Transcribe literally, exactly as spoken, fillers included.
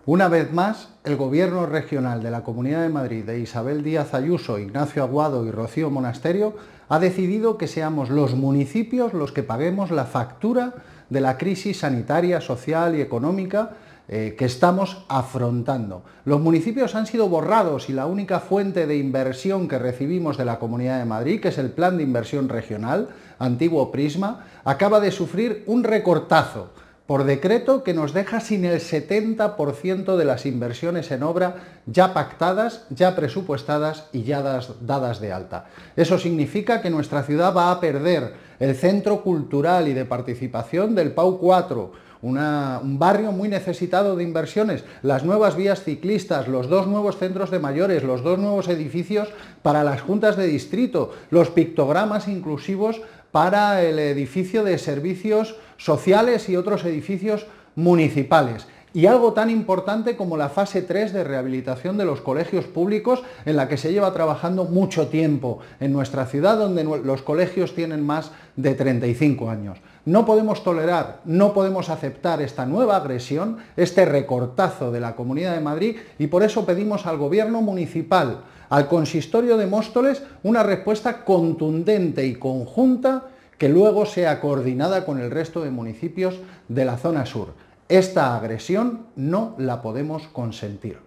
Una vez más, el Gobierno regional de la Comunidad de Madrid de Isabel Díaz Ayuso, Ignacio Aguado y Rocío Monasterio ha decidido que seamos los municipios los que paguemos la factura de la crisis sanitaria, social y económica eh, que estamos afrontando. Los municipios han sido borrados y la única fuente de inversión que recibimos de la Comunidad de Madrid, que es el Plan de Inversión Regional, antiguo Prisma, acaba de sufrir un recortazo por decreto que nos deja sin el setenta por ciento de las inversiones en obra ya pactadas, ya presupuestadas y ya das, dadas de alta. Eso significa que nuestra ciudad va a perder el centro cultural y de participación del Pau cuatro, Una, un barrio muy necesitado de inversiones, las nuevas vías ciclistas, los dos nuevos centros de mayores, los dos nuevos edificios para las juntas de distrito, los pictogramas inclusivos para el edificio de servicios sociales y otros edificios municipales. Y algo tan importante como la fase tres de rehabilitación de los colegios públicos, en la que se lleva trabajando mucho tiempo en nuestra ciudad, donde los colegios tienen más de treinta y cinco años. No podemos tolerar, no podemos aceptar esta nueva agresión, este recortazo de la Comunidad de Madrid, y por eso pedimos al Gobierno municipal, al Consistorio de Móstoles, una respuesta contundente y conjunta que luego sea coordinada con el resto de municipios de la zona sur. Esta agresión no la podemos consentir.